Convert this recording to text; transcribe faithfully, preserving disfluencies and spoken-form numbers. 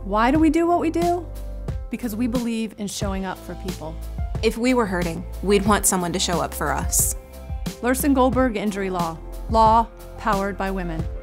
Why do we do what we do? Because we believe in showing up for people. If we were hurting, we'd want someone to show up for us. Luhrsen Goldberg Injury Law. Law powered by women.